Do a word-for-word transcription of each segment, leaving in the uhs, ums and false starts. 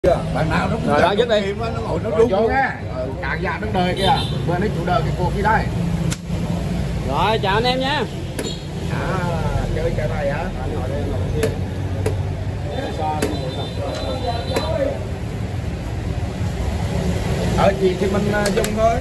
Bạn nào nó rồi đó dứt đi, nó ngồi nó rung luôn á, càng già đứng đời kìa, vừa nãy chủ đời cái cuộc kia đây. Rồi chào anh em nha. À, chơi cái này hả? Ở gì thì mình dùng thôi.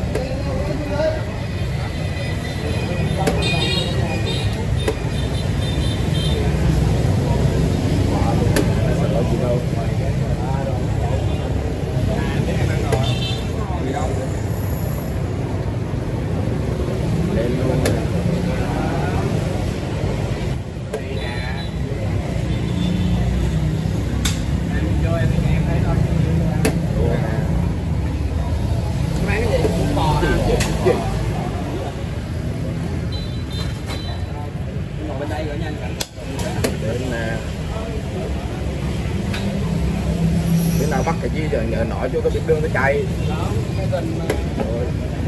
Cái nào bắt cái gì rồi nhờ nói cho cái biết đường nó chạy. Rồi.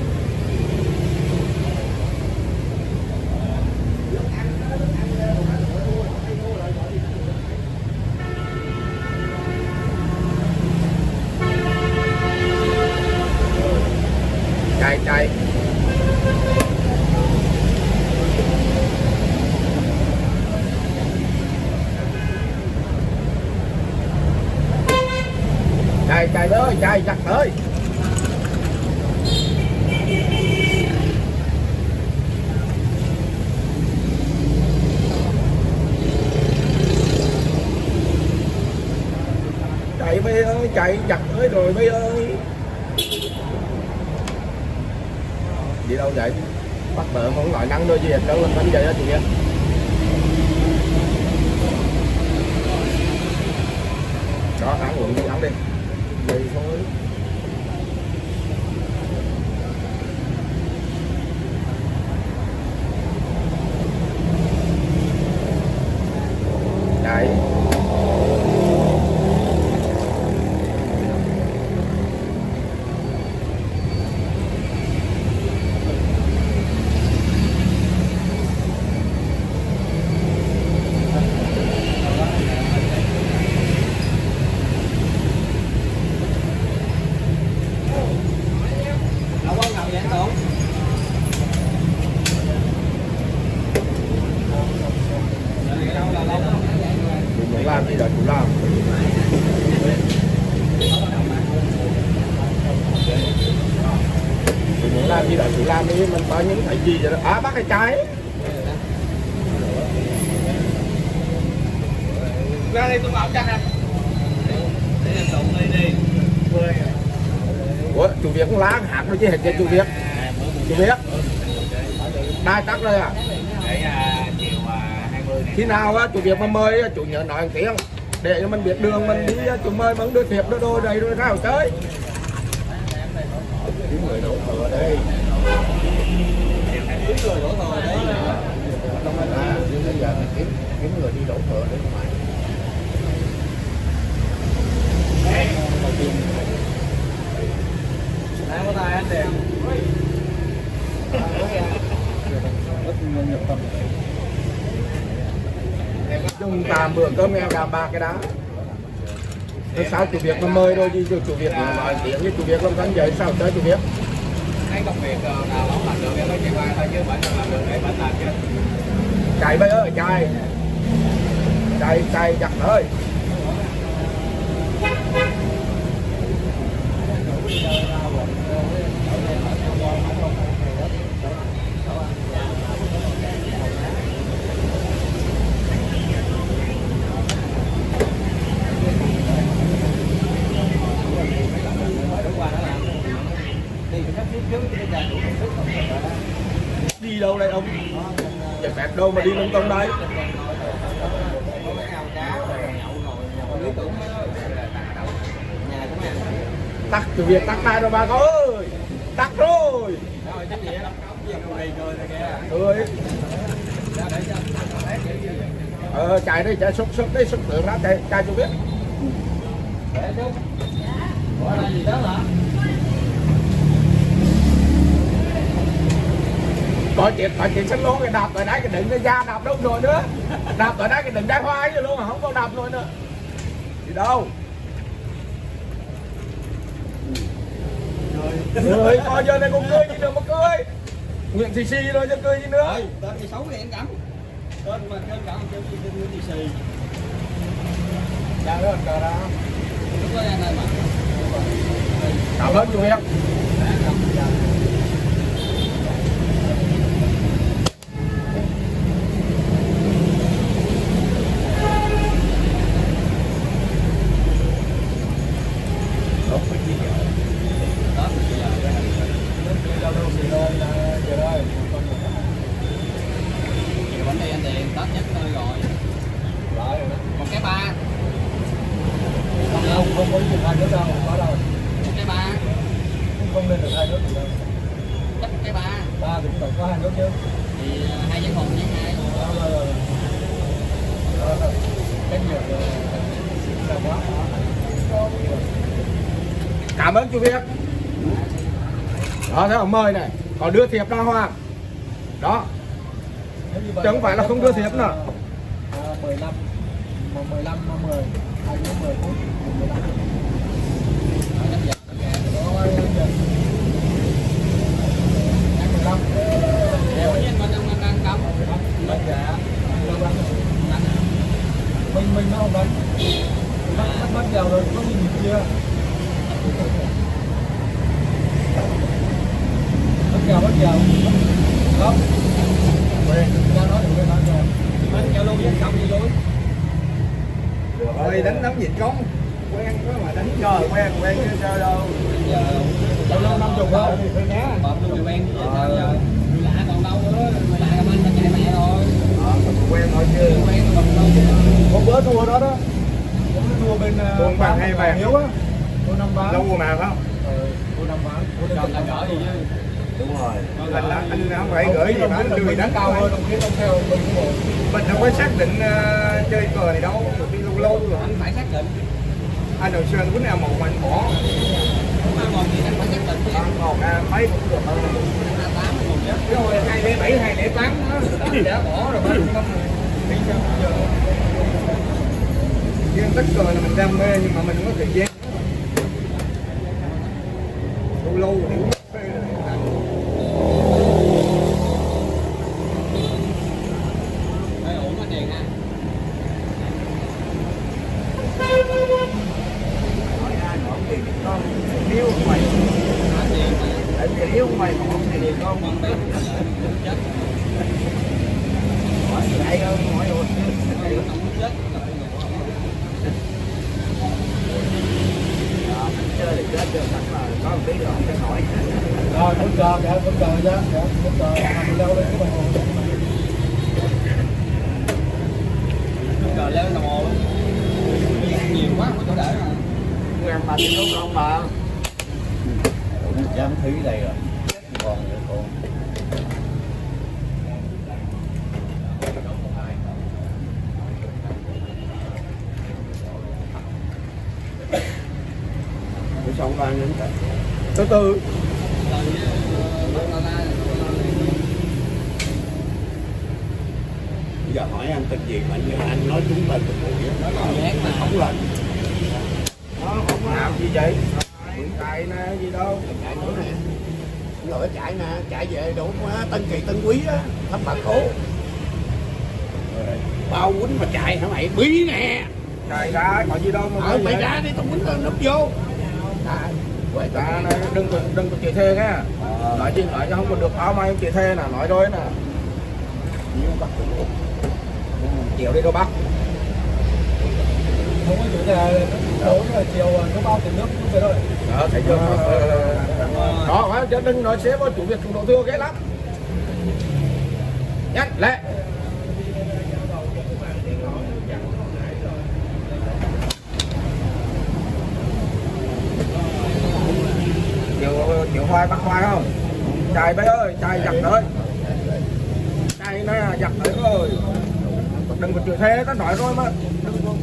Chạy chạy. Chạy chạy tới, chạy chặt tới. Chạy bây ơi, chạy chặt tới rồi bây ơi. Đi đâu vậy? Bắt bợ không loại nắng đôi gì hết đâu, mình vậy đó chị em. Đó, ăn uống đi, ăn đi. Vậy thôi. Chạy. Làm gì đó chú làm. Chú muốn làm gì đó chú làm đi, mình có những thấy gì vậy đó. À, bắt cái trái. Ra đây tôi bảo chắc em. Để em tụng đi đi. Ủa, chú Việt cũng lá hạt đâu chứ hết cho chú Việt. Chú Việt. Đai tắt rồi à? Để chiều hai mươi này. Khi nào á chú Việt mà mời chú nhớ nói một tiếng để cho mình biết đường mình đi, chú mời vẫn đưa thiệp đưa đôi đầy rồi ra hồ chơi. Kiếm người đổ thừa đây. Kiếm người đổ thừa đấy. À, nhưng bây giờ mình kiếm kiếm người đi đổ thừa để ngoài. Đang có tay anh đẹp. Chúng ta bữa cơm em làm ba cái đá. Rồi sao chú Việt mà mời đôi đi, chú Việt nói tiếng với chú Việt làm thân vậy sao tới chú Việt? Cái công việc nào không làm được em mới chạy qua thôi chứ bạn không làm được để bạn làm chứ. Chạy bây ơi, chạy. Chạy chạy chặt thôi. Đi đâu đây ông? Chạy phép đâu mà đi lung tung đây? Tắt chú Việt tắt tay rồi bà con ơi. Tắt rồi. Ơi. Ờ, chạy đi, chạy xúc xúc đi, xúc tượng đó, chạy, chạy chú Việt. Có chuyện có chuyện sân lố cái đạp ở đấy cái đỉnh nó ra đạp đâu rồi nữa, đạp ở đấy cái đỉnh đá hoa ấy luôn mà không có đạp rồi nữa thì đâu Người coi giờ này con cười gì nữa mà cười. Nguyễn Thị Xì rồi chứ cười gì nữa. Tên thì xấu thì em cắm. Tên mà tên cắm kêu gì tên Nguyễn Thị Xì. Dạ rồi, cờ đó. Lúc đó anh ơi mà. Cảm ơn chú em. Bánh đây anh tiền Tết nhất nơi rồi. Một cái ba. Không, không có được hai nước đâu, có đâu. Một cái ba. Không lên được hai nước đâu. Chắc một cái ba. Ba thì cũng có hai nước chứ. Thì hai với một với hai. Đó, rồi, rồi. Cái nhiều là quá. Cảm ơn chú Việt. Đó, thấy ông mời này, còn đưa thiệp ra hoa. Đó. Chứ không phải là không đưa thiệp nữa. mười lăm, mười lăm, mười, hai đứa mười phút, mười lăm. Mình mình nó không đánh. Bắt bắt bắt vào rồi có nhìn chưa? Bắt vào bắt vào. Không. Quen, ra nói được nói rồi. Đánh giao lưu với không đi lối. Rồi đánh nắm dịch công. Quen quá mà đánh trời quen quen chứ sao đâu. Giờ Lâu lâu năm chục thôi thì phải nhá. bọt tôi quen sao giờ. Người lạ còn đâu nữa, người lạ làm anh ta chạy mẹ rồi. Ờ, quen thôi chứ. Quen còn đâu chứ. Hôm bữa thua đó đó. Thua bên Buôn bằng hay vàng Hiếu á. Thua năm bán. Lâu mùa nào không? Ừ, thua năm bán. Thua Còn là gỡ gì chứ. Đúng rồi. Anh anh không phải gửi gì mà anh lười đánh cao hơn, đồng chí không theo mình cũng một. Mình đâu có xác định uh, chơi cờ này đâu, một đi lâu lâu rồi. Anh phải xác định. Anh đầu xuân quýnh nào một mình bỏ. Không ai còn gì anh phải xác định chứ. Ăn một à, mấy cũng được hơn. Anh tám một chứ. Rồi hai lẻ bảy, hai lẻ tám đó, đã bỏ rồi mấy năm đi sao giờ. Riêng tất cờ là mình đam mê nhưng mà mình không có thời gian. Lâu lâu thì cũng Đây ổn có tiền ha. hỏi ai nói tiền con nếu mày Có tiền mà. tại vì nếu mày bỏ thì con Con bé chết. hỏi gì đây không hỏi rồi Không muốn chết. chơi thì chết chưa thật là có một tí rồi không thể hỏi. Rồi, muốn cờ, kìa, muốn cờ chứ. Muốn cờ, làm đâu đấy cái đồng hồ. Cờ leo đồng hồ luôn. Nhiều quá không có chỗ để mà. Em mà thì đúng không mà dám thúy đây rồi còn nữa còn cái xong vang đến cả Từ từ. giờ hỏi anh tên gì mà như anh nói chúng tên từ gì đó nó không lên nó không làm gì vậy hiện tại nè gì đâu chạy nữa nè rồi chạy nè chạy về đủ quá Tân Kỳ Tân Quý á thăm bà cố bao quýnh mà chạy hả mày bí nè chạy ra còn gì đâu mà ờ mày ra đi tao quýnh lên núp vô quay ta này đừng có đừng có chạy thê nghe nói chứ nói chứ không có được áo may không chạy thê nè nói rồi nè chiều đi đâu bắt Không có chủ đề, đổ rồi chiều nó bao tiền nước cũng về rồi. đó thấy chưa đó phải chứ đừng nói xếp với chủ việc độ thưa ghét lắm nhắc lẹ chiều chiều khoai bắt khoai không chạy bé ơi chạy giặt tới chạy nè giặt tới rồi đừng có chửi thế tao nói rồi mà đừng có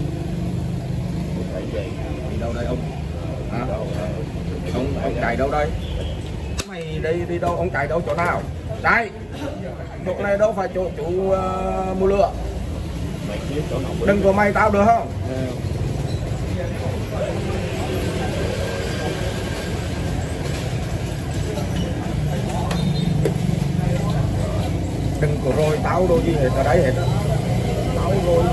đi đâu đây ông à, ông ông chạy đâu đây mày đi đi đâu ông chạy đâu chỗ nào đây chỗ này đâu phải chỗ chủ uh, mua lửa đừng có mày tao được không rau đồ gì hết ở đây hết, rau rồi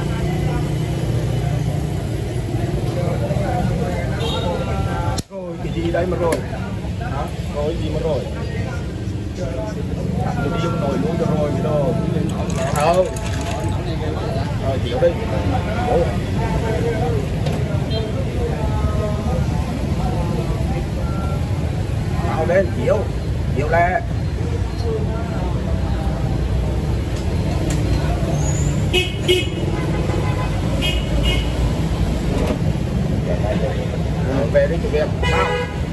rồi cái gì đây mà rồi, hả? Rồi gì mà rồi, mình đi nồi luôn cho rồi đồ, không, rồi chịu đi, vào lên chịu, chịu le. Rồi, về đi chủ việc sao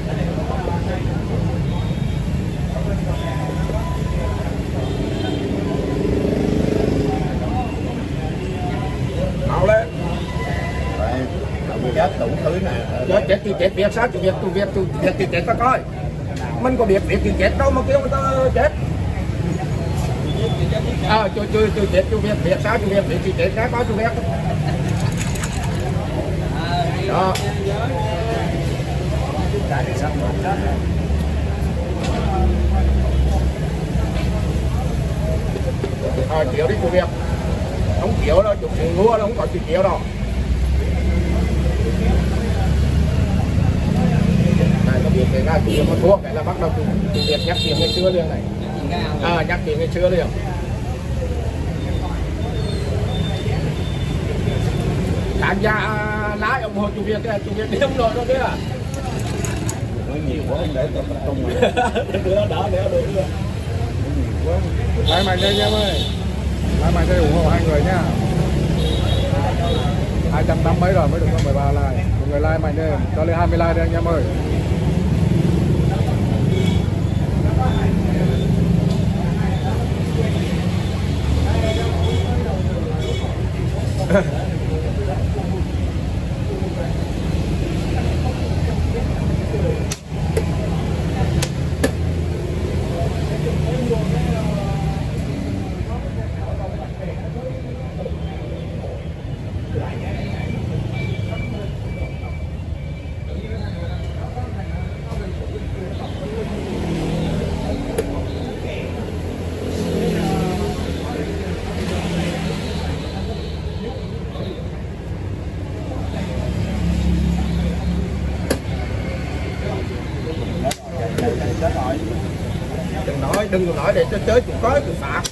mau lên chết đủ thứ nè, chết chết thì chết việc sao chủ việc chủ việc chủ việc thì chết ta coi mình có biết việc thì chết đâu mà kêu người ta chết à chú chú chú chết chú việc việc sao chú việc thì chết cái có chú việc đó à, chịu đi chú việc không chịu đâu chú ngua đâu không có chú chịu đâu này có việc cái ngay chú việc có thuốc cái là bắt đầu chú, chú việc nhắc chuyện ngày xưa liền này à nhắc chuyện ngày xưa liền khán giả lái ủng hộ chủ việc kìa, chủ việc đi ông nội đó kìa nói nhiều quá không để tập trung mà đứa đó đứa đứa đứa Lại mạnh lên em ơi, lại mạnh lên ủng hộ hai người nhá. Hai trăm năm mấy rồi mới được có mười ba like, một người like mạnh lên, cho lên hai mươi like đi anh em ơi. đừng nói đừng có nói để cho chơi cũng có cũng phạt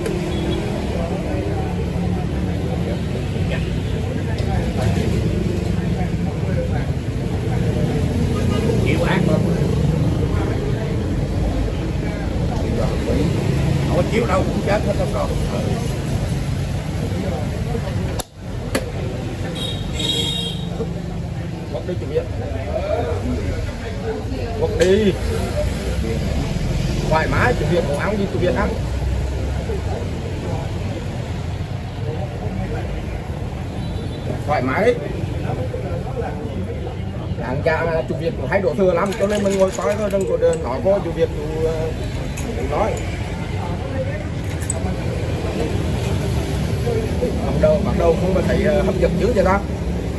chịu ác mà không có chịu đâu cũng chết hết đâu còn quất đi chủ việc quất đi thoải mái chủ việc của ăn đi chủ việc ăn thoải mái ăn cha chủ việc hay đổ thừa lắm cho nên mình ngồi coi thôi đừng có nói vô chủ việc chủ nói bắt đầu bắt đầu không có thấy hấp dẫn dữ vậy đó.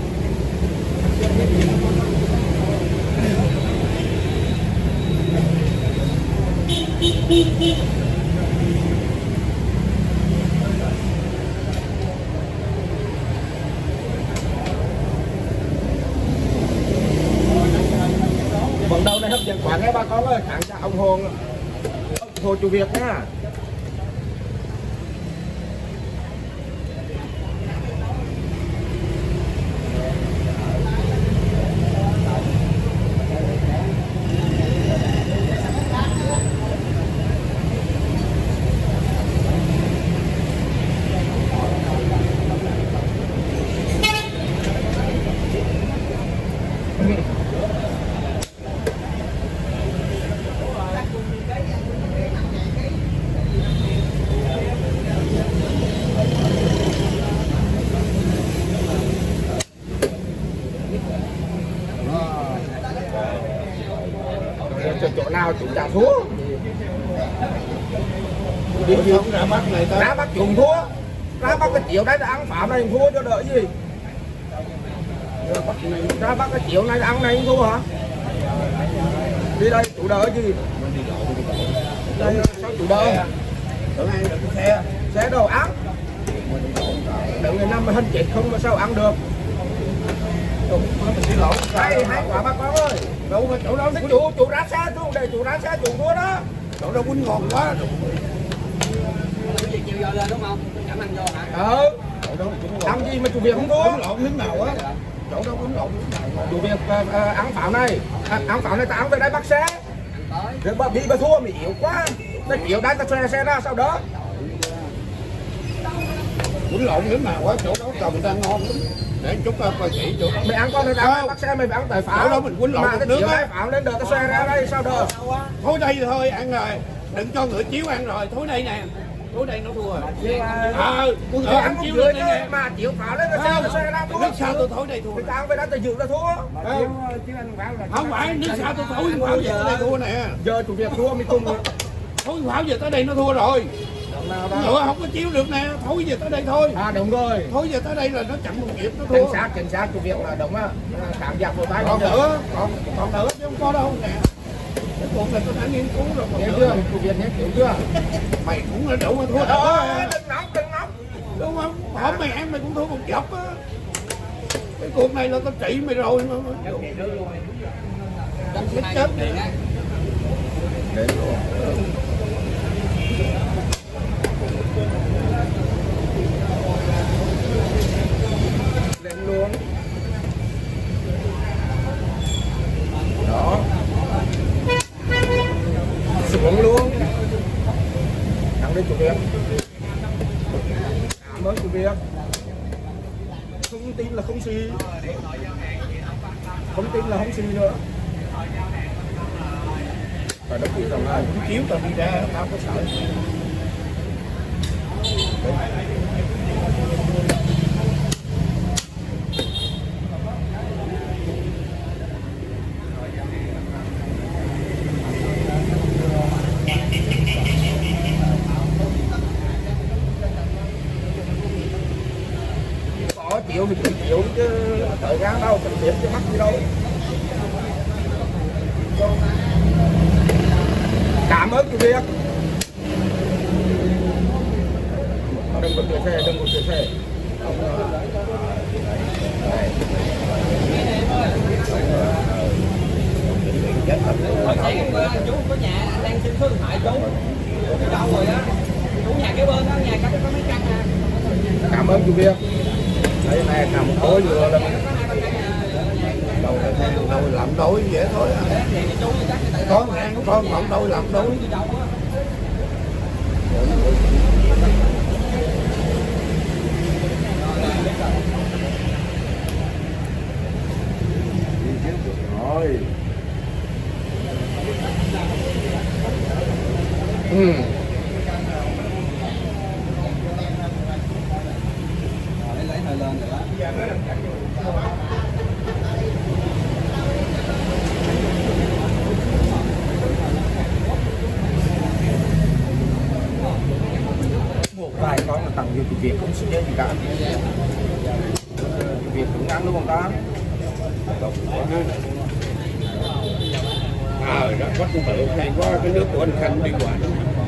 Phần đầu này hấp dẫn quá nghe bà con ơi, khán giả ông Hồ Hồ chủ việc nha. Chỗ nào chúng ta thua đi không ra bắt này ta ra bắt chúng thua ra bắt cái chiều đấy là ăn phạm này thua cho đợi gì ra bắt cái chiều này ăn này thua hả đi đây chủ đỡ gì đây sao chủ đỡ tưởng ai được cái xe xe đồ ăn đừng người năm mà hình chết không mà sao ăn được. Hay hay quả bà con ơi. Đâu mà chỗ đó chủ chủ ra xe chú để chủ ra xe chủ mua đó. chỗ đó quýnh ngon quá. Chiều giờ lên đúng không? Cảm ơn vô hả? Ừ. Làm gì mà chủ việc không thua. Quýnh lộn nước nào á. Chỗ đó quýnh lộn nước nào. Chủ việc uh, uh, ăn pháo này, à, ăn pháo này ta ăn về đây bắt xe. Rồi bà bị bà thua mày yếu quá. Ta chịu đây ta xe xe ra sau đó. Quýnh lộn nước nào á, chỗ đó cầu người ta ngon lắm. Để chút coi kỹ chỗ đó. Mày ăn con này ta ăn bắt xe mày phải ăn tại pháo. Chỗ đó mình quýnh lộn mà ta nước chịu á. đây pháo lên đời ta xe ra đây sau đó. Thôi đây thôi ăn rồi. Đừng cho ngựa chiếu ăn rồi, thối đây nè. Thối đây nó thua rồi. Ờ, con ngựa ăn chiếu lên đây nè. Mà chịu pháo lên ta xe ta xe ra thua. Nước sao tôi thối đây thua. Người ta ăn về đây ta dự ta thua. Không phải, nước sao tôi thối pháo giờ tới đây thua nè. Giờ chủ việc thua mới tung. Thối pháo giờ tới đây nó thua rồi. Ngựa không có chiếu được nè, thối giờ tới đây thôi. À đúng rồi. Thối giờ tới đây là nó chậm một kịp nó Chính thua. xác, chính xác chủ việc là đúng á. Cảm giác của tay Còn nữa, còn còn nữa chứ không có đâu nè. Cái cuộc này tôi đã nghiên cứu rồi. Nghe chưa? Chủ việc nhé, hiểu chưa? Mày cũng là đủ mà thua thật Ờ, á. đừng nóng, đừng nóng. Đúng không? Hôm mày ăn mày cũng thua một chọc á. Cái cuộc này là tao trị mày rồi mà. Chết chết đi. Đấy rồi. Lên luôn. Đó. Xuống luôn. Thằng đi chủ việc. Cảm ơn chủ việc. Không tin là không xì. Không tin là không xì nữa. Phải đóng kỹ tầm này. Chiếu tao đi ra, tao có sợ. Có chịu thì chịu chịu chứ thời gian đâu cần tiền chứ mắc gì đâu. Cảm ơn chủ việc. Đừng có chuyển xe, đừng có chuyển xe. Hồi sáng chú có nhà đang xin số điện thoại chú. Đi đâu rồi á? Chú nhà kế bên đó, nhà cách có mấy căn à. Cảm ơn chủ việc. Đây này nằm tối vừa là Đâu đâu làm đôi dễ thôi. Con ăn của con làm đôi làm đôi. rồi. Ừ. Lấy hơi lên rồi đó. Một vài con là tặng vô chủ việc không suy nghĩ gì cả. Chủ việc cũng ăn đúng không ta? Ờ đó có cũng tự hay có cái nước của anh Khanh đi qua.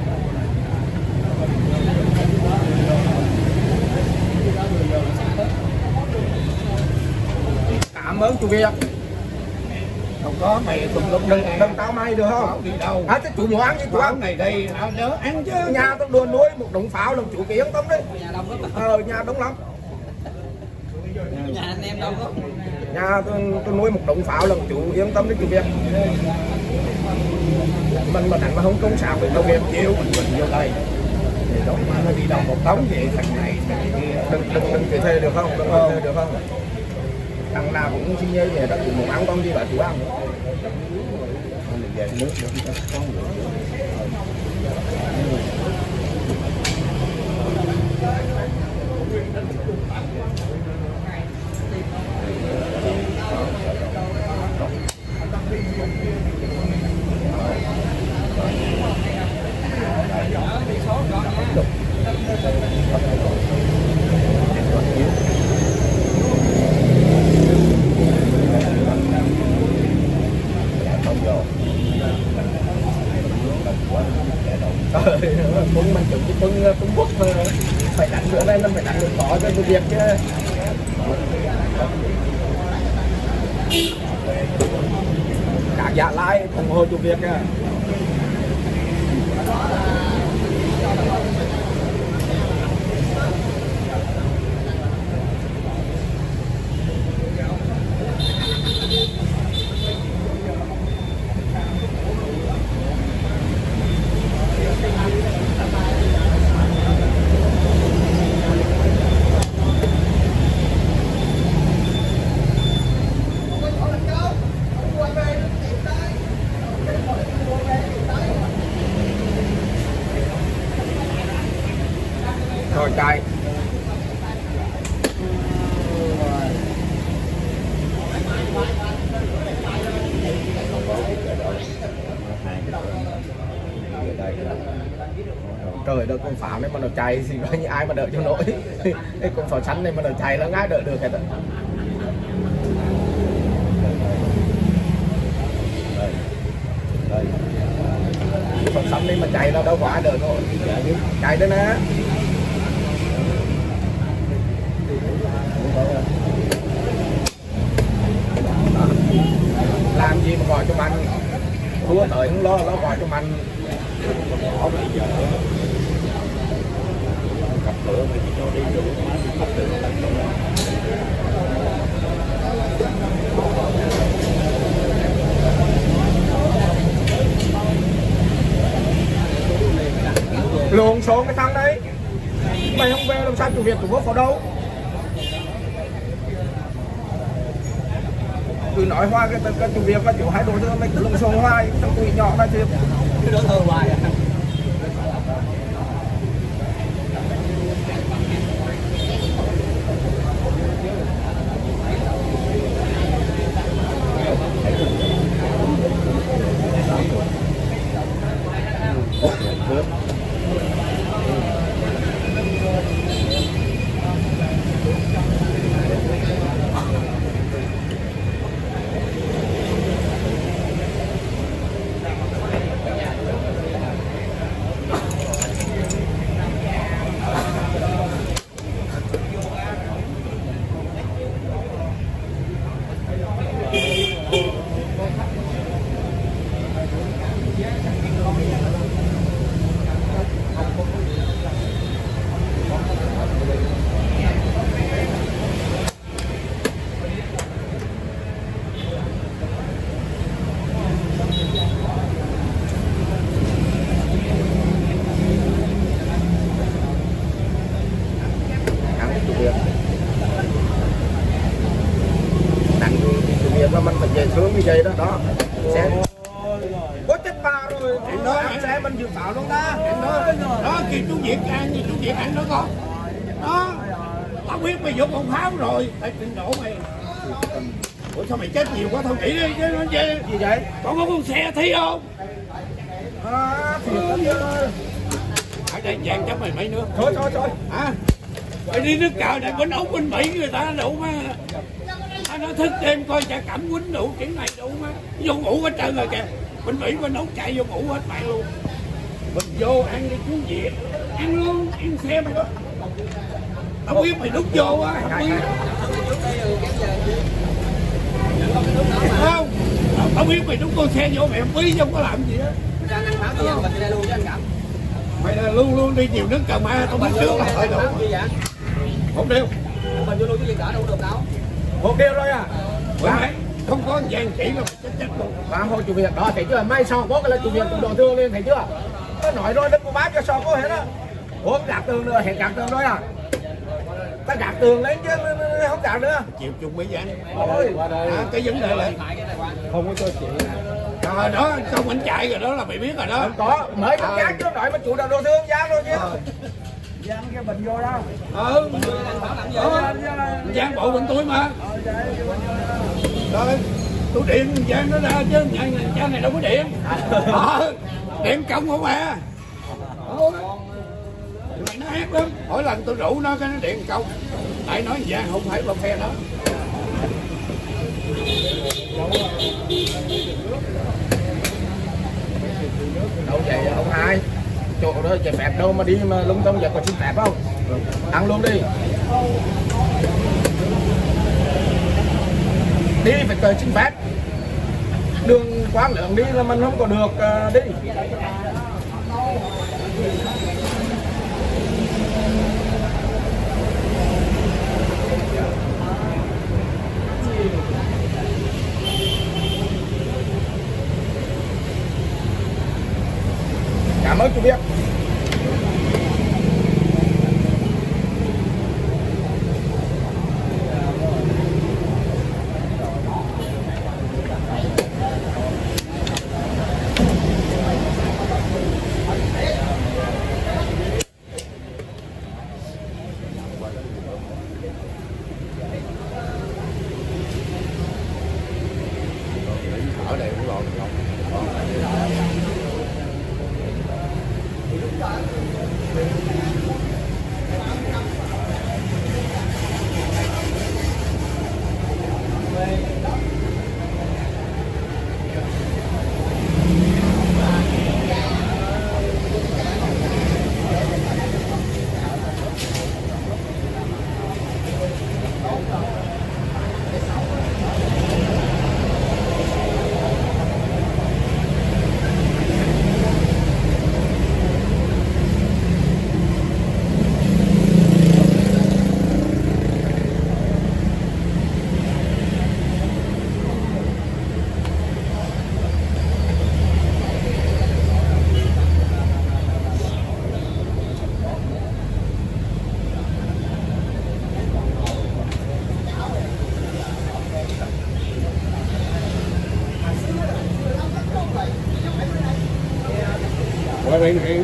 Cảm ơn chủ việc. Không có mày tùm lum Đừng, đây đừng tao may được không? đi đâu. À, chứ chủ muốn ăn gì chủ Pháo ăn. này đây à, nhớ ăn chứ. Nhà tôi luôn nuôi một đống pháo làm chủ cái yên tâm đấy. Nhà đông lắm. Ờ, nhà đông lắm. Nhà anh em đông lắm. Nhà tôi, tôi nuôi một đống pháo làm chủ yên tâm đấy chủ việc. Mình mà đánh mà không công sản với công việc Chiếu mình mình vô đây. Thì đó mà nó đi đâu một đống vậy thằng này thằng kia. đừng đừng đừng kể thuê được không? Đừng kể thuê được không? Thằng nào cũng xin nhớ về đó chủ muốn ăn con gì bảo chủ ăn. Mình về nước nữa có người. Cũng mình chụp cái phân phân bút thôi. phải đánh nữa đây, nó phải đánh được có cho tôi việc chứ. Cả dạ lái ủng hộ chủ việc nha. Rồi chạy. Trời đất, con pháo này mà nó chạy thì có như ai mà đợi cho nổi. Cái con pháo xanh này mà nó chạy là ngay đợi được cái đó. Pháo xanh này mà chạy nó đâu có ai đợi nổi. Chạy đây nè. Làm gì mà gọi cho anh thua tới không lo, lo gọi cho anh lộn xộn cái thằng đấy, mày không về làm sao chủ việc của quốc vào đâu. Cứ nói hoa cái, cái, cái chủ việc và chủ hai đối tượng mày cứ lộn xộn hoài, trong tụi nhỏ ra thiệt. Cái đối tượng hoài à. Mình phải về xuống như vậy đó, đó. Xe có chết ba rồi, anh nói anh xe mình dự pháo luôn ta. Anh nói đó kêu chú Việt ăn, chú Việt ăn đó con. Đó, tao biết mày dùng con pháo rồi, tại trình độ mày. Ủa sao mày chết nhiều quá, thôi nghỉ đi chứ nó gì. Gì vậy? Còn có con xe thi không? À, thiệt đó. Ở đây vàng cho mày mấy nữa. Thôi thôi thôi. Hả? Mày đi nước cờ này bên Úc bên Mỹ người ta đủ mà. Nó thức đêm coi chả cẩm quýnh đủ chuyện này đủ mà vô ngủ hết trơn rồi kìa, bên Mỹ bên Úc chạy vô ngủ hết bạn luôn. Mình vô ăn đi chú Việt, ăn luôn, ăn xe mày đó. Tao biết mày đút vô á, không biết. Không, tao biết mày đút con xe vô mày không biết, không có làm gì á. Mày là luôn luôn đi nhiều nước Cà Ma, tao biết trước là phải đủ. Không điều. Mình vô luôn chứ cả đâu được đâu. Một điều rồi à? Đấy, không có vàng chỉ là chết chết luôn. Và hồi chủ việc đó thấy chưa? May sao có cái là chủ việc cũng đổ thương lên thấy chưa? Nó nói rồi đừng có bác cho sao có hết á. Ủa gạt tường nữa, hẹn gạt tường rồi à? Ta gạt tường lên chứ không gạt nữa. Chịu chung mấy ván. Ôi, à, cái vấn đề là không có cho chị. Rồi đó, xong anh chạy rồi đó là mày biết rồi đó. Không có, mới không gạt chứ nói mà chủ đã đổ thương giá rồi chứ. Giang cái bình vô đó. Ừ. Giang bộ bên tôi mà. Rồi, tôi điện Giang nó ra chứ nhà nhà này đâu có điện. Ờ, điện công không à. Mày nó ác lắm. Mỗi lần tôi rủ nó cái nó điện công. Tại nói Giang không phải bao phe đó. Đâu vậy ông hai? chỗ đó giải phép đâu mà đi mà lung tung giờ có xin phép không? Ăn luôn đi. Đi phải cần xin phép. Đường quá lượng đi là mình không có được uh, đi. Cảm ơn chú Việt. Ở đây cũng lộn lộn. Qua đây này.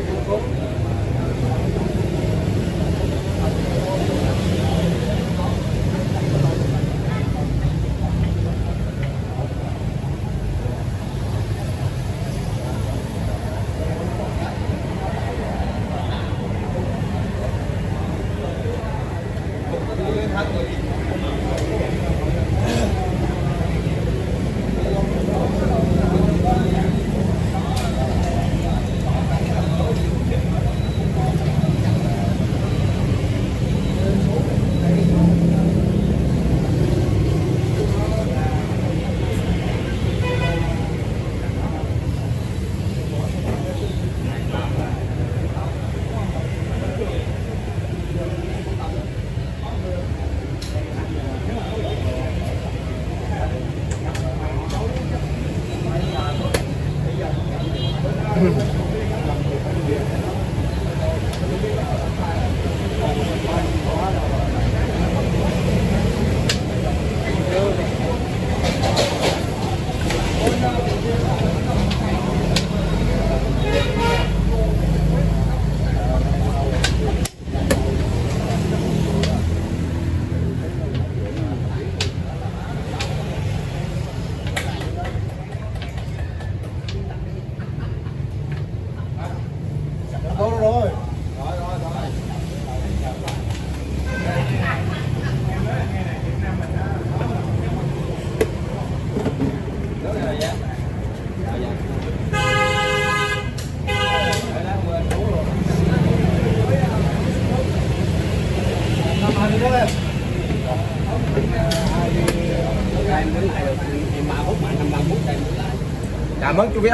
Cảm ơn chú Việt.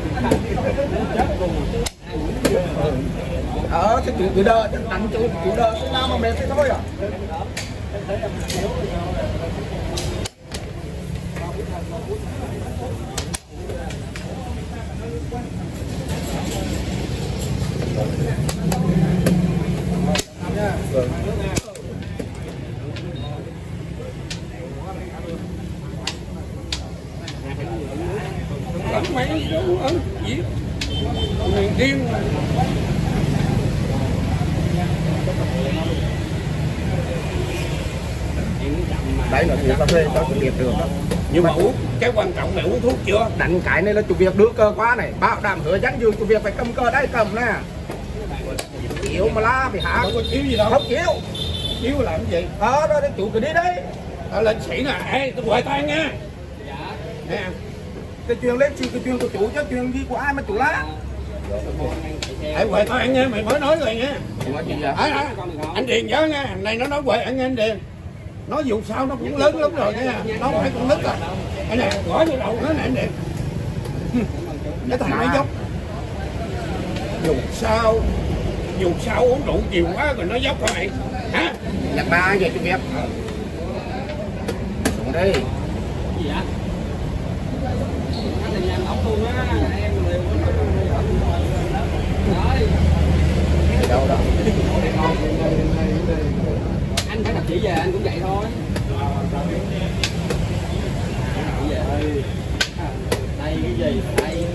Ờ thì chú cứ đợi, đánh chú, chú đợi cái nào mà mệt thì thôi à. Lắm mấy đâu ấn gì miền Tiên Đấy là chú cà phê cho chú Việt được. nhưng mà uống cái quan trọng là uống thuốc chưa. Đánh cái này là chú Việt đưa cơ quá này, bảo đảm hứa dẫn dường chú Việt phải cầm cơ đây cầm nè. Chịu mà la thì hả? Không có chiếu gì đâu. Không chịu. Chiếu làm cái gì? Ờ đó chú cứ đi đấy. Tao lên sĩ nè, ê tôi gọi tay nha. Dạ. Nè. Cái chuyện lên chuyện cái chuyện của chú chứ chuyện gì của ai mà chú la. Hãy Huệ thôi anh nghe, mày mới nói rồi nha. Nói chuyện gì vậy? À, à, anh Điền nhớ nha, này nó nói Huệ anh nghe anh Điền. Nói dù sao nó cũng lớn lắm rồi nha, nó không phải con nít à. Anh nè, gõ vô đầu nó nè anh Điền. Cái thằng nó dốc. Dù sao, dù sao uống rượu nhiều quá rồi nó dốc hả mày? Hả? Nhặt ba về chú Việt. Xuống đi. Gì vậy? Anh làm ốc luôn á, em đều rồi. Đâu đâu. Anh phải đập chỉ về anh cũng vậy thôi. Chỉ về đây cái gì? Đây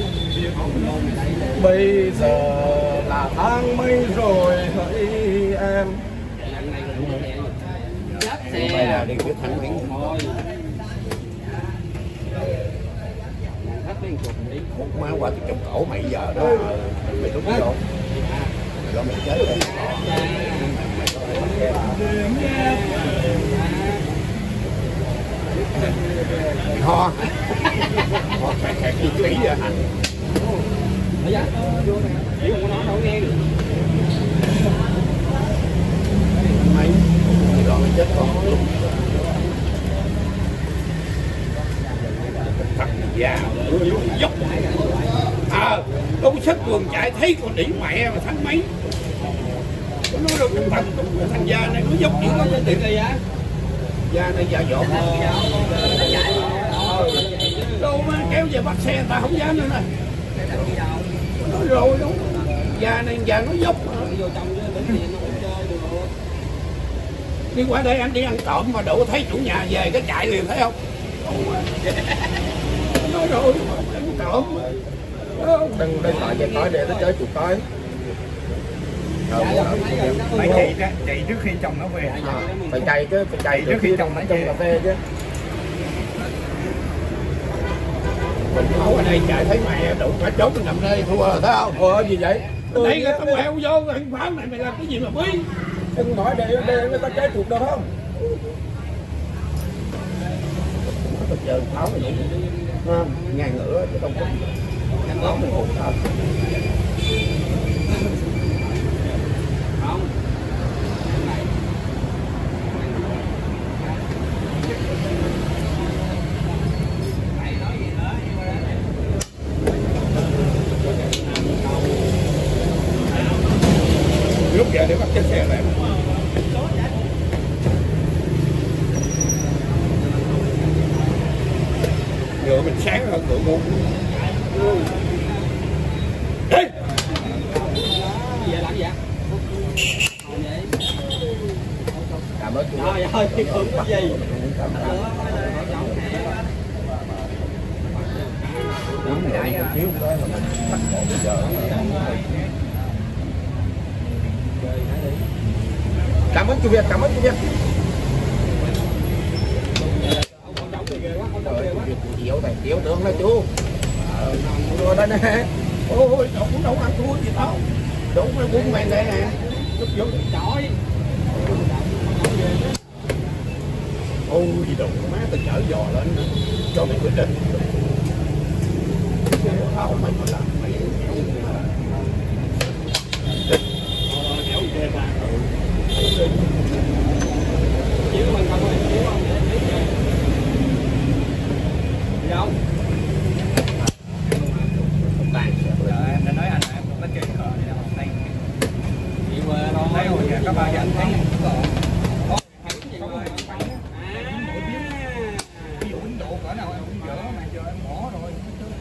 Bây giờ là tháng mấy rồi hỡi em. chết xe đi cái thẳng biển thôi. Thắt cái cục đi. Một má qua cái trong cổ mày giờ đó mày đúng rồi. Rồi mày chết rồi. Ho. Ho khẹt khẹt chi tí vậy. Ở giá. Chỉ không có nói đâu nghe. Mày rồi mày chết con. Thằng già dốc. À, đâu sức quần chạy thấy con đỉ mẹ mà thằng mấy. Nó đâu cái thằng thằng già này nó dốc dữ lắm cái tiền này á. Già này già dột. Đâu mà kéo về bắt xe người ta không dám nữa nè. Nói rồi đúng. Già này già nó dốc. Đi qua đây anh đi ăn trộm mà đủ thấy chủ nhà về cái chạy liền thấy không? Nói rồi ăn trộm. Đừng đừng nói vậy nói để nó chơi chuột coi. Phải chạy ra, chạy trước khi chồng nó về. À, phải chạy chứ, phải chạy trước khi chồng nó trong cà phê chứ. Mình không ở đây chạy thấy mẹ đủ cả chốt mình nằm đây thua rồi thấy không? Ủa gì vậy? Đây là tao mèo vô ăn pháo này mày làm cái gì mà biết? Đừng nói để để người ta chơi chuột được không? Tôi chờ pháo này không? Ngàn nữa chứ không có gì. Anh nói mình hụt thật. Không. Lúc giờ để bắt cái xe lại. Ngựa mình sáng hơn ngựa ngu. Đi. Gì vậy làm gì vậy? Cảm ơn chú. Trời ơi, không có gì. Uống lại một xíu đó mà mình bắt cổ bây giờ. Cảm ơn chú Việt, cảm ơn chú Việt. Trời, chú Việt chịu này, chịu tưởng đó chú. Ờ, rồi đây nè. Ôi, cậu cũng đâu ăn thua gì đâu. Đủ mấy bốn men đây nè. Lúc vô Trời. ôi đồ má tao chở giò lên cho mày quyết định. Tao mày mà làm mày kéo về ta. Chịu mình không ơi, chịu không? Đi đâu? Em đã nói anh em cũng có chơi cờ này đâu. Đây. Đi về thôi. Đây hồi giờ các bạn dẫn thấy còn. Ví dụ Ấn Độ cỡ nào em cũng dở mà giờ em bỏ rồi.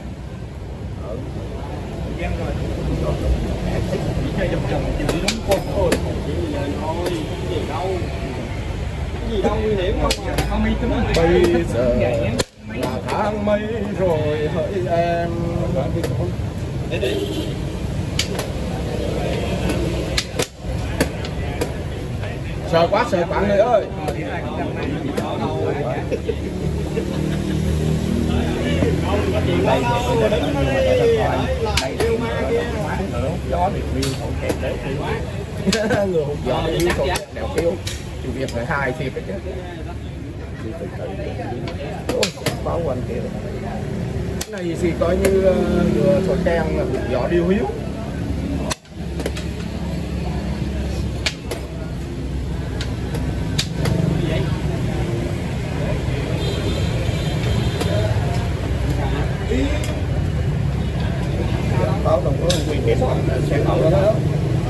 Thời gian rồi. Chỉ chơi vòng vòng chỉ đúng con thôi. Chỉ về thôi, cái gì đâu. Cái gì đâu nguy hiểm không à. Không đi tính này. Bây giờ là tháng mấy rồi hỡi em. Để đi. Sợ quá sợ bạn người ơi. Gió thì view không kẹt đấy thì quá. Người hụt gió view không kẹt đèo kêu. Chú Việt phải hài thiệt đấy chứ. Ôi, báo quanh kìa. này thì coi như vừa thổi kèn gió điều hiếu. Bảo đồng có nguy hiểm xe hậu đó đó.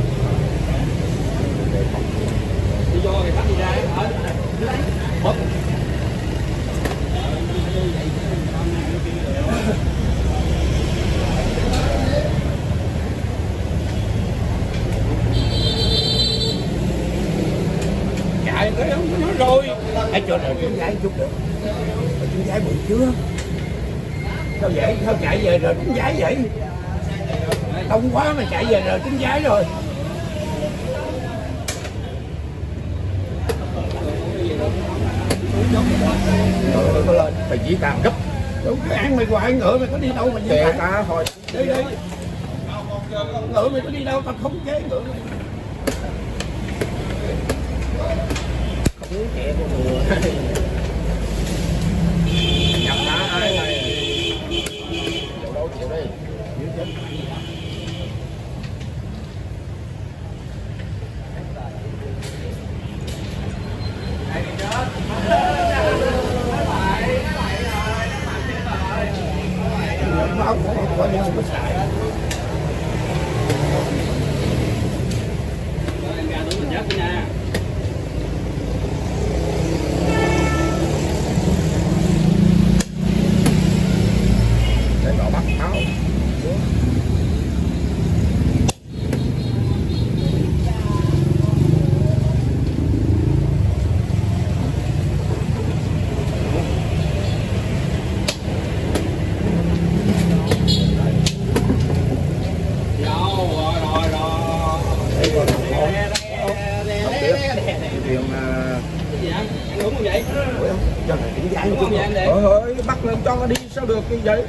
Đi vô thì bắt đi ra ở dưới đấy. Bấm. Chạy cái ông nói rồi. Hãy cho đợi trứng gái chút được. Trứng gái bự chưa? Sao vậy? Sao chạy về rồi trứng gái vậy? Đông quá mà chạy về rồi trứng gái rồi. Rồi có lên phải chỉ càng gấp. Đúng, cái ăn mày hoài ngựa mày có đi đâu mà Kệ vậy? ta thôi. Đi đi. Ngựa mày có đi đâu tao không chế ngựa. Không kệ con ngựa. Nhập đá ai này. Chịu đâu chịu đi. Máu của có những cái xài. Anh ra đúng mình chết nha. Để nó bắt máu. Cho này trứng gái Đúng không vậy anh Đệ? Ôi ơi, bắt lên cho nó đi sao được như vậy?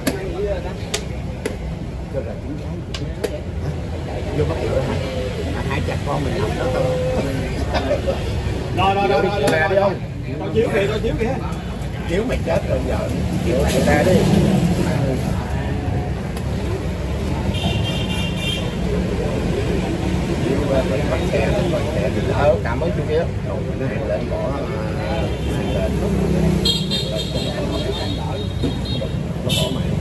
cho là trứng gái. Vô bắt lửa hả? Hai cha con mình làm đó thôi. Rồi rồi rồi rồi. Lè đi không? Tao chiếu kìa, tao chiếu kìa. Chiếu mày chết rồi giờ. Chiếu lè đi. Bắt xe lên, bắt xe lên. Ờ, cảm ơn chú kia. Rồi nó lên bỏ lên. Nó bỏ mày.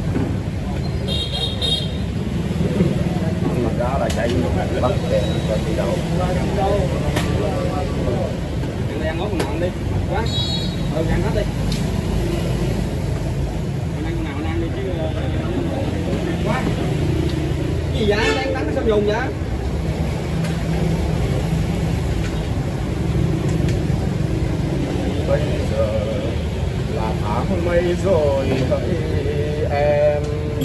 Đó là chạy bắt xe lên đi đâu. Anh đang ngó con nào đi. Quá. Ừ, ăn hết đi. Ăn con nào ăn đi chứ. Quá. Cái gì vậy? Anh đang đánh sao dùng vậy? Bây giờ là tháng mấy rồi hỡi em.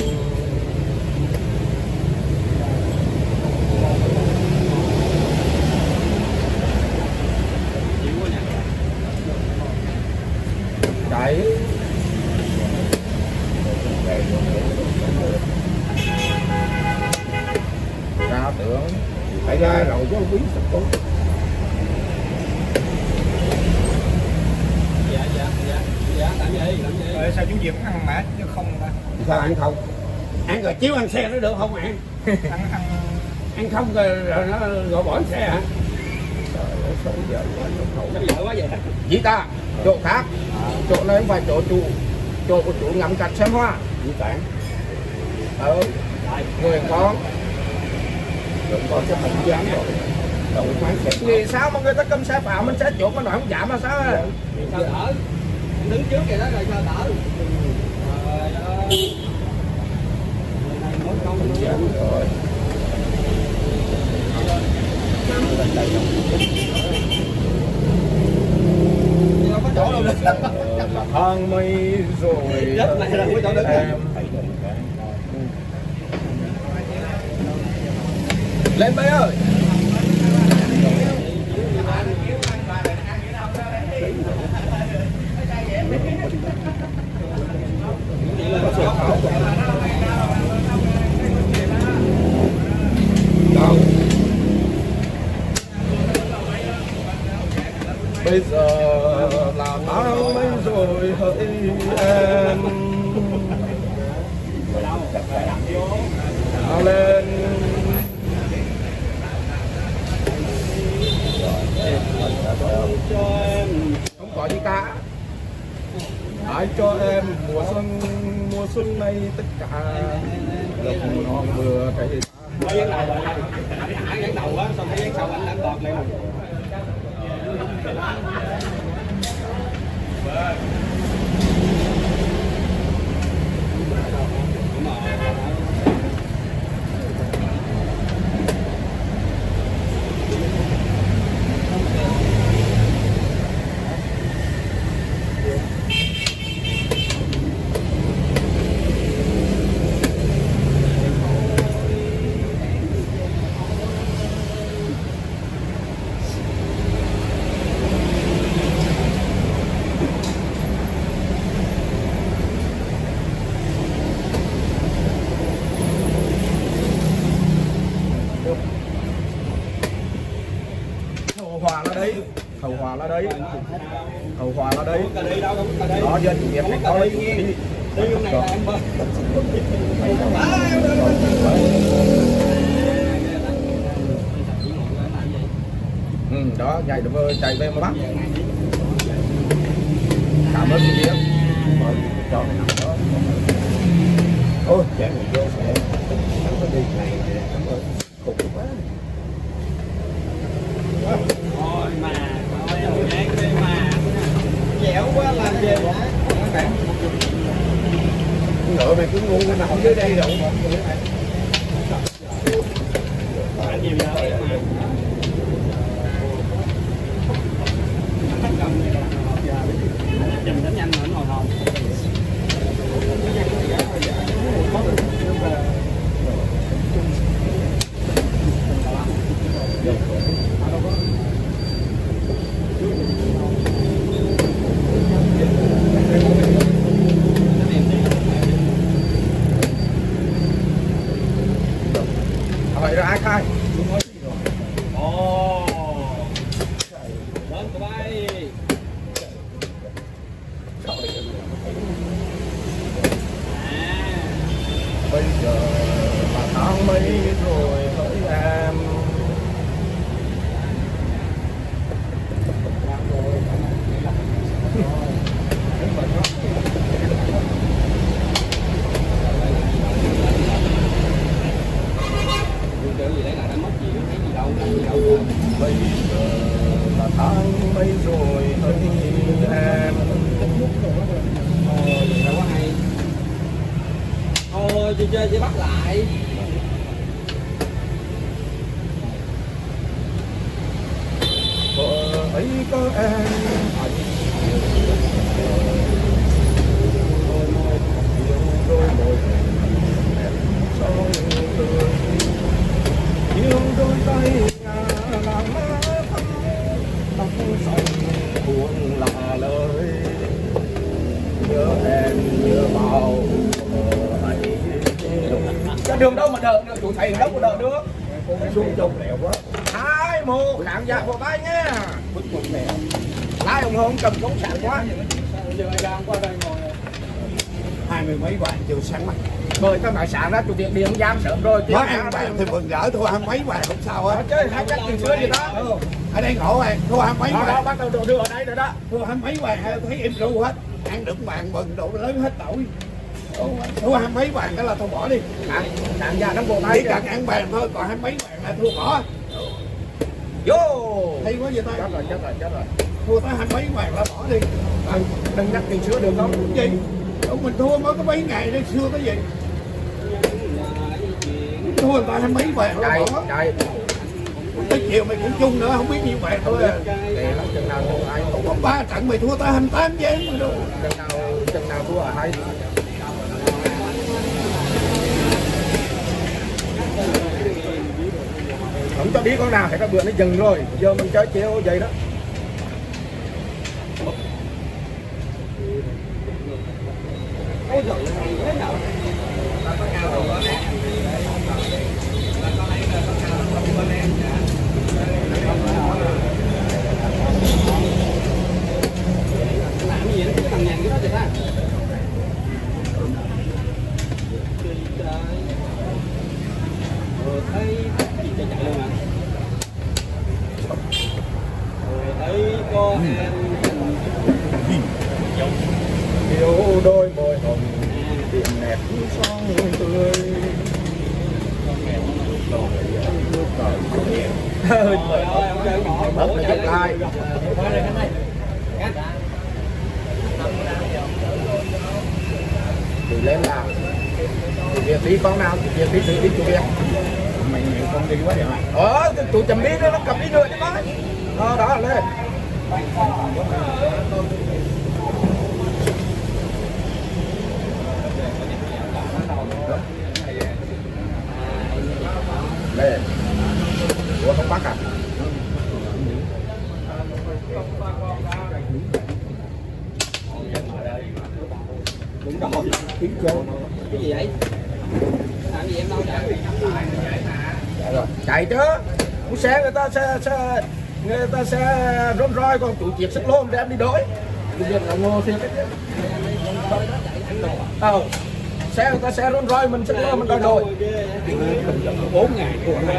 Đấy. Ra tưởng Phải ra rồi chứ quý sắp tốt. Dạ dạ dạ. Dạ làm gì? Làm gì? Rồi sao chú Diệp ăn mã chứ không ta? Sao ăn không? Ăn rồi chiếu ăn xe nó được không ăn? Ăn ăn Ăn không rồi, rồi nó gọi bỏ xe hả? Trời ơi, sao giờ quá nó khổ. Sao dở quá vậy? Dĩ ta, chỗ khác. Chỗ này không phải chỗ chủ. Chỗ của chủ ngắm cảnh xem hoa. Dĩ tản. Ừ. Người con. Rồi con sẽ không dám rồi. Đâu có máy xe. Vì sao mà người ta cầm xe phạm mình sẽ chuột mà nói không giảm là sao à? Sao đỡ? Anh đứng trước kìa đó rồi sao đỡ? Trời ơi. Này mỗi công Không dám rồi. đâu có chỗ đâu đứng. Là tháng mấy rồi Đất này là không có chỗ đứng. em. Lên bay ơi. Đâu? Bây giờ là tháng mấy rồi hỡi em. xuân này tất cả lộc non vừa cái Mới dán đầu rồi, hãng dán đầu á, xong cái dán sau anh đánh bọt lên. hậu hòa là đấy, hậu hòa là đấy, hậu hòa là đấy. Cà đi đâu, không có cà đi. Đó dân chủ nghiệp này có đi Đi trong này là em bơ. Ừ, đó chạy được chạy về mà bắt. Cảm ơn chị Điệp. Cho này nằm đó. Ôi, chạy một vô sẽ không có đi này cảm ơn. Khủng quá. Thôi mà, thôi nhạc đi mà. Dẻo quá làm gì vậy? Ngựa mày cứ ngu cái nằm dưới đây đâu mà. Anh nhiều giờ mà. Chùm đánh nhanh mà nó hồi hồn. Vậy rồi ai khai? Ồ. Lên tụi bay. Bây giờ là tháng mấy rồi hỡi em. Bây giờ là tháng mấy rồi hỡi em. Ồ, vậy quá hay. Thôi, chơi chơi chỉ bắt lại. Vợ ấy có em anh đôi môi yêu đôi môi em soi tươi yêu đôi tay ngà làm má thắm tóc xanh buồn là lời nhớ em nhớ bao ấy cái đường đâu mà đợi được chủ thầy đâu mà đợi được xuống trông lẹo quá. Hai một khán giả của tay nha. Lái ông không cầm cống sẵn quá. Giờ ai đang qua đây ngồi hai mươi mấy bạn chưa sáng mắt. Bởi các bạn sáng ra chủ tiệm điện giam sớm rồi. Nói ăn bạn thì mừng rỡ, thua hai mấy bạn không sao á. Chơi hai chắc từ xưa gì đó. Ở đây ngộ này, thua hai mấy Đó, đó bạn. bắt đầu đồ đưa ở đây rồi đó. Thua hai mấy bạn thấy em ru hết. Ăn được bạn mừng độ lớn hết nổi. Thua hai mấy bạn cái là thôi bỏ đi. Sáng ra nó bộ tay. Chỉ cần ăn bàn thôi, còn hai mấy bạn là thua bỏ. Vô. Hay quá vậy ta. Chết rồi, chết rồi, chết rồi. Thua tới hai mấy bạn là bỏ đi. Đừng, đừng nhắc từ xưa được không? Gì? Ông mình thua mới có mấy ngày đây, xưa cái gì? Thua người ta hai mấy bạn là Chạy, bỏ. chạy. Tới chiều mày cũng chung nữa, không biết nhiêu bạn thôi à. Để lắm chừng nào thua ai. Có ba trận mày thua tới hai mươi tám chén rồi đâu. Chừng nào, chừng nào thua ở đây. Không cho biết con nào thì các bữa nó dừng rồi. Giờ mình chơi chiếu vậy đó. Ôi giời ơi, thế nào? Làm gì đó, cái thằng nhàn cái đó vậy ta? Ờ, thấy gì chạy chạy luôn à? Ờ, thấy có em Yêu đôi môi hồng điện nè đẹp son tươi bớt nó chụp lại từ lên làm từ việc tí con nào từ việc tí sự đi chủ việc mày nhiều con đi quá vậy ờ tụi chầm đi đó nó cầm đi nữa chứ má ờ đó lên lên ủa không bắt à đúng rồi cái gì vậy làm gì em đâu vậy rồi chạy chứ cũng xe người ta xe xe người ta xe rôn roi còn chủ chiếc sức lôm để em đi đổi cái việc là ngô thiệt đấy ờ xe người ta xe rôn roi mình sức lôm mình đòi đổi bốn ngày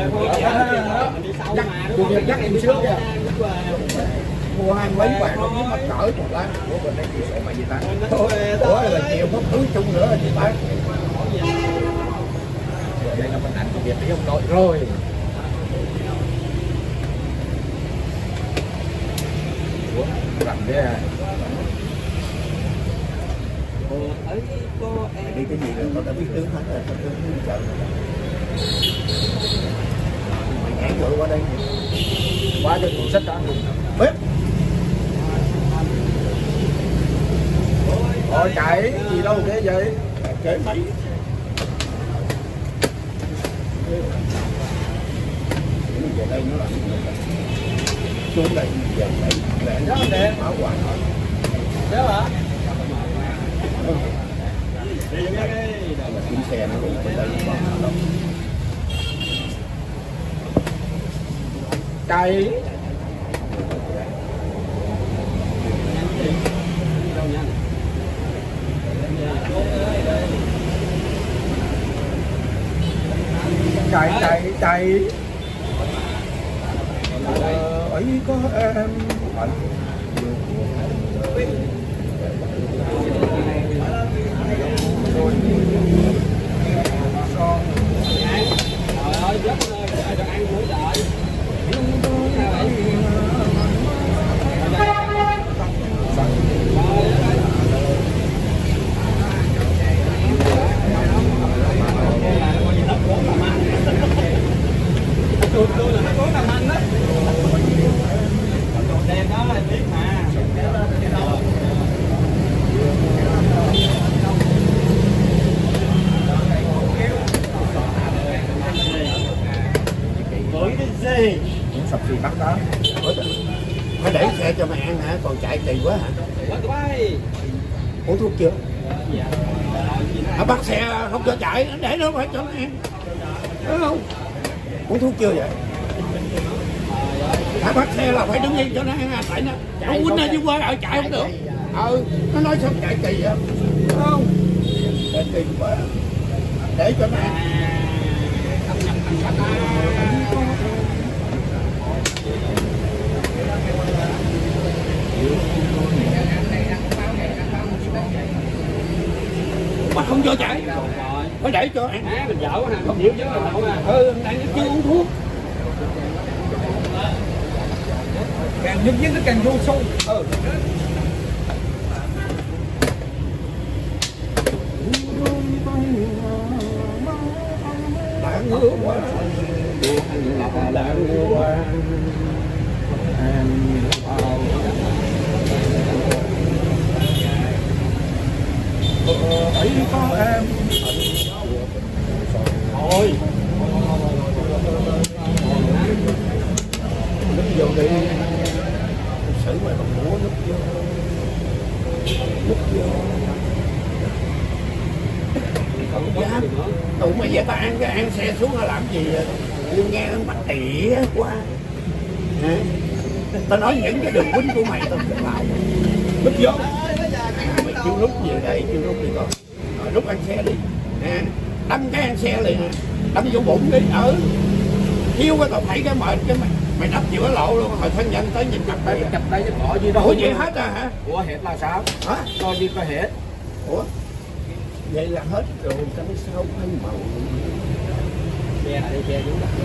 chủ việc nhắc em trước kìa mua hai mấy bạn nó biết mất cỡ một lát của bên đây chịu sổ mày gì ta ủa là chiều mất thứ chung nữa chị bác đây là mình ảnh của việc với ông nội rồi ủa rảnh thế à đi cái gì rồi có đã biết tướng hết rồi có tướng đi chợ mày nhãn rồi qua đây qua cho tủ sách ra bếp rồi chạy gì đâu cái vậy cái mày về đây nó là xuống đây về đây để nó để bảo quản thôi đó hả chuyến xe nó cũng bên đây chạy chạy chạy chạy ờ, ấy có em trời ơi dốc ơi trời cho ăn mũi trời tôi tôi là nó cố làm anh đó đèn đó là biết mà gửi cái gì những sập xì bắt đó phải để xe cho mày ăn hả còn chạy kỳ quá hả uống thuốc chưa à, bắt xe không cho chạy để nó phải cho nó ăn đúng không uống thuốc chưa vậy phải bắt xe là phải đứng yên cho nó ăn à tại nó chạy quýnh nó chứ qua ở chạy không được ừ nó nói sao chạy kỳ vậy đúng không chạy kỳ quá để cho nó ăn bắt không cho chạy phải để cho ăn à, mình dở quá không chịu chứ mà ừ đang chưa uống thuốc càng nhúc nhích nó càng vô sâu ừ lãng ngứa quá lãng ngứa quá em bao ấy có em thôi nước vô đi xử mày bằng múa nước vô nước vô không dám tụi mày vậy ta ăn cái ăn xe xuống là làm gì tôi nghe nó bắt tỉa quá hả tao nói những cái đường quýnh của mày tao sẽ lại lúc vô mày kêu rút về đây kêu rút đi con rồi rút ăn xe đi nè đâm cái ăn xe liền nè đâm vô bụng đi ở thiếu cái tao thấy cái mệt cái mày mày đập giữa lộ luôn hồi thân nhân tới nhìn mặt đây chập đây chứ bỏ gì đâu ủa gì hết à hả ủa hết là sao hả cho gì có hết ủa vậy là hết rồi, cái sau phải màu Xe lại đi, xe xuống đặt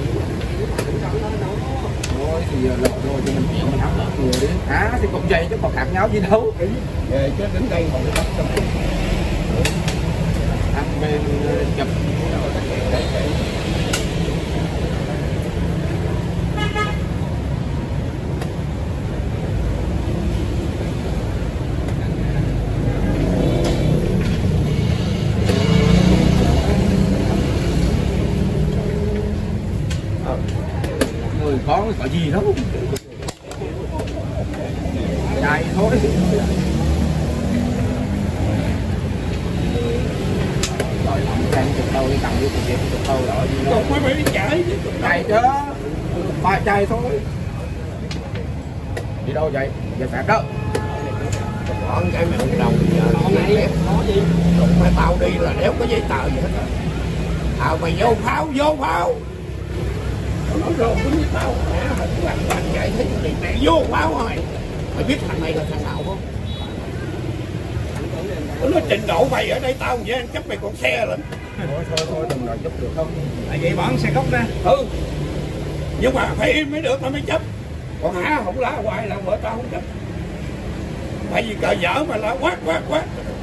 Thôi thì lột rồi thì mình chịu mình hấp lợn người đi. Hả thì cũng vậy chứ còn khác nhau gì đâu. về chứ đến đây họ bắt xong Ăn bên chụp. Người có có gì đâu, chạy thôi. Rồi làm cái chục tàu đi cầm vô cuộc chục tàu rồi gì đâu. còn mới bị chạy Chạy chứ, phải chạy thôi. Đi đâu vậy? Về phạt đó. còn cái mẹ đầu giờ Còn này đi, có gì? đụng phải tao đi là đéo có giấy tờ gì hết á. À mày vô pháo, vô pháo. Nó nói rồi cũng với tao, mẹ mày cứ làm làm vậy thế thì mẹ vô pháo rồi. Mày biết thằng này là thằng nào không? Nó trình độ mày ở đây tao với anh chấp mày còn xe lắm. Thôi thôi thôi đừng nói giúp được không? Tại vậy bọn xe cốc ra. Ừ. Nhưng mà phải im mới được tao mới chấp. Còn hả không lá hoài là vợ tao không chấp. Tại vì cờ dở mà là quát quát quát.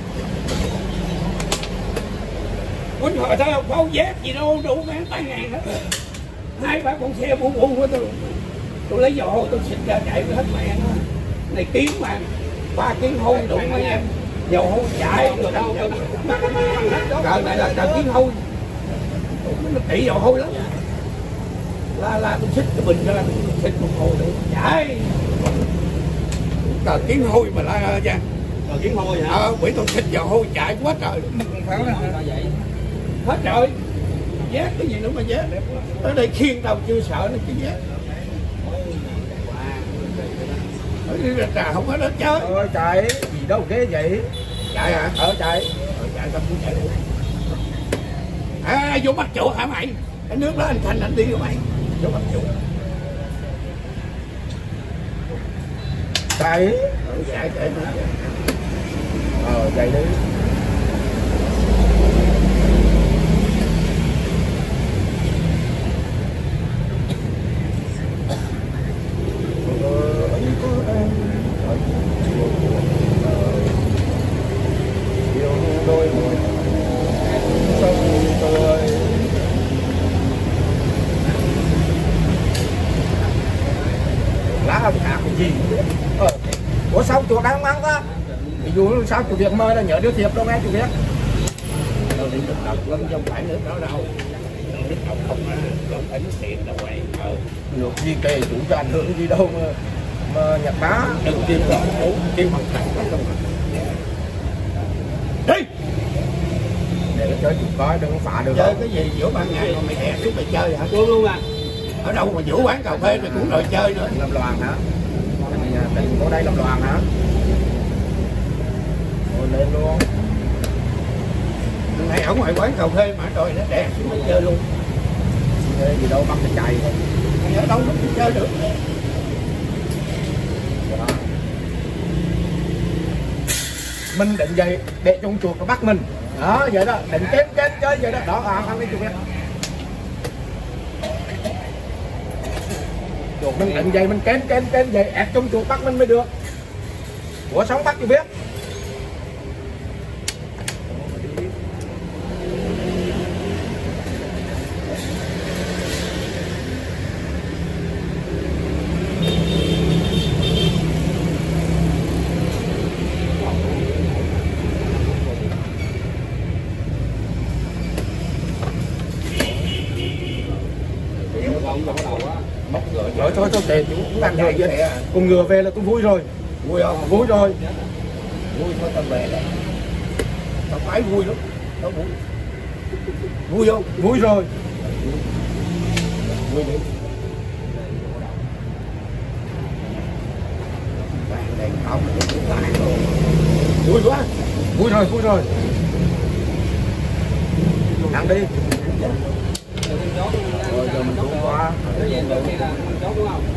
Quýnh hồi tao không dép gì đâu đủ bán tay ngàn hết. Hai ba con xe bu bu của tôi. Tôi lấy dò tôi xịt ra chạy hết mẹ nó. Này kiếm mà ba kiến hôi đủ mấy em. Dầu hôi chạy rồi đâu. Cờ này là cờ kiến hôi. Nó kỹ dầu hôi lắm. La la tôi xích cái bình ra, xích một hồ để chạy. Cờ kiến hôi mà la ra. Rồi kiếm hôi hả? Ờ, quỷ tôi xích dầu hôi chạy quá trời. Pháo ra. Vậy. Hết trời. Giác cái gì nữa mà giác. Tới đây khiêng tao chưa sợ nó chứ giác. Ở đây là trà không có đất chơi. Thôi chạy, gì đâu ghê vậy? Chạy hả? Ờ chạy. Ờ, chạy tao cũng chạy luôn. À, vô bắt chỗ hả mày? Cái nước đó anh Thành anh đi rồi mày. Vô bắt chỗ. Chạy. Ừ, chạy chạy nó chạy. Ờ chạy đi. Đôi môi sông tươi. Lá không hạt cái gì ờ. Ủa sao chuột đang mang ta? Ví dụ sao chủ việc mời là nhớ đưa thiệp đâu nghe chủ việc. Tôi đi được đọc lắm không phải nước đó đâu. Nước đọc không mà không phải nước tiền đâu mày. Ờ. Được gì kề chủ cho ảnh hưởng gì đâu mà mà nhặt bá. Đừng tìm rõ đủ tìm hoàn cảnh đó không mà. Đi! Để nó chơi chủ coi đừng phá được. Chơi cái gì giữa ban ngày mà mày đè xuống mày chơi hả? Luôn luôn à. Ở đâu mà giữa quán cà phê mày cũng đòi chơi nữa. Làm loạn hả? Tỉnh có đây làm loạn hả? Rồi lên luôn. Ngày ở ngoài quán cà phê mà đòi nó đè xuống mày chơi luôn. Thế gì đâu bắt nó chạy thôi. Mày ở đâu nó cũng chơi được. Đó. Mình định vậy để chung chuột nó bắt mình. Đó vậy đó, định kém kém chơi vậy đó. Đó à, ăn đi chuột em. Mình định vậy mình kém kém kém vậy ẹt chung chuột bắt mình mới được. Ủa sống bắt chưa biết. Rồi thôi thôi để chú cũng ăn rồi vậy. Cùng ngừa về là tôi vui rồi. Vui không? Vui rồi. Vui thôi tao về đây. Tao phải vui lắm. Tao vui. Vui không? Vui rồi. Vui đi. Đèn không cũng lại rồi. Vui quá. Vui rồi, vui rồi. Ăn đi. Rồi giờ mình cũng qua. Chốt đúng không?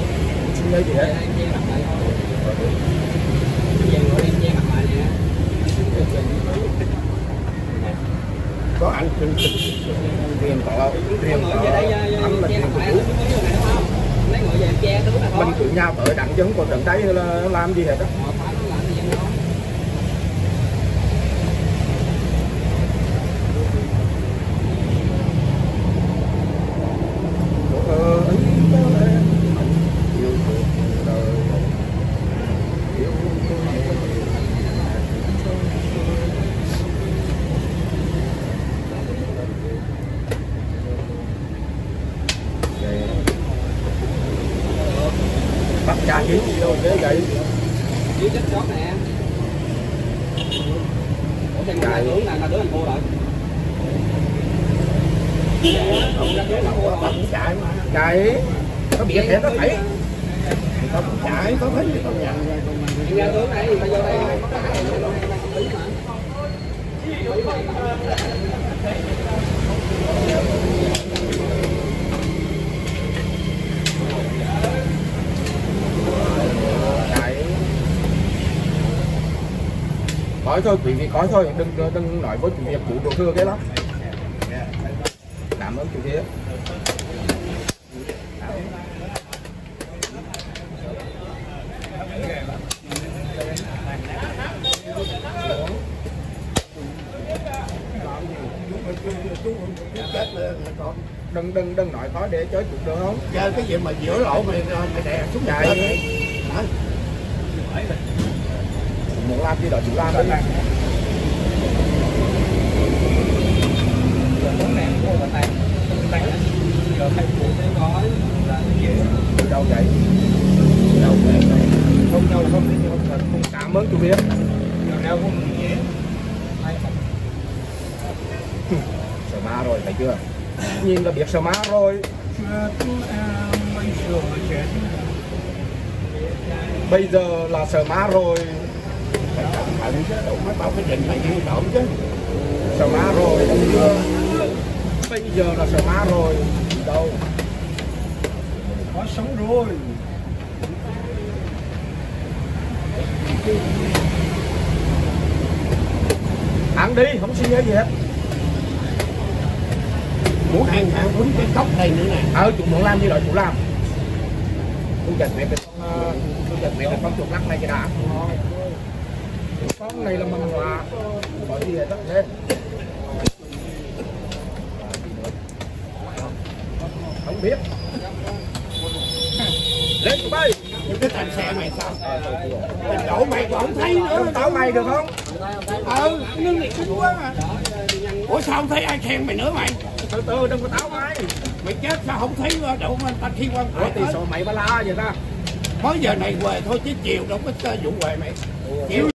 Xin đây gì hết. Về rồi đi che mặt lại nè. có anh riêng có riêng có anh là riêng của chú lấy ngồi về che thứ này thôi. mình cứ nhau tới đặng chứ không còn đặng tay là làm gì hết đó. Bắt cha kiếm gì đâu thế vậy? Dưới đất chót nè. Ủa thằng này tướng này là đứa anh mua rồi. Không ra đứa là mua rồi. Chạy mà. Chạy. Có biết thế nó phải. Có chạy có thấy gì không nhận. Ra tướng này phải vô đây. Coi thôi quý vị coi thôi, đừng đừng nói với chủ việc chủ đồ thừa cái lắm. Cảm ơn chủ phía. Đừng đừng đừng nói có để chơi chủ được không? Chơi cái gì mà giữa lộ mày mày đè xuống chạy. Muốn làm gì đó chủ làm đi. Đâu vậy? Đâu vậy? Không đâu không không cảm ơn chú biết. Đâu không nhé. Sợ ma rồi thấy chưa? Nhìn là biết sợ ma rồi. Bây giờ là sợ ma rồi. Mấy bảo cái định này như động chứ. Sợ ma rồi. Bây giờ là sợ ma rồi. Đâu? Có sống rồi. Ăn đi, không suy nghĩ gì hết. Muốn ăn hả? Quýnh cái cốc đây nữa nè. Ờ, chủ muốn làm gì đó chủ làm. Tôi giải quyết cái con tôi giải quyết cái con chuột lắc này cái đã. Con này là mầm hòa. Có gì hết đó lên. Không biết. Lên tụi bay. Cái thành xe mày sao? Mình đổ mày còn không thấy nữa. Táo mày được không? Ờ, nương này cứng quá mà. Ủa sao không thấy ai khen mày nữa mày? Từ từ đừng có táo mày. Mày chết sao không thấy đậu mà ta khi quan Ủa thì sợ mày ba la vậy ta? Mới giờ này về thôi chứ chiều đâu có vụ về mày. Chiều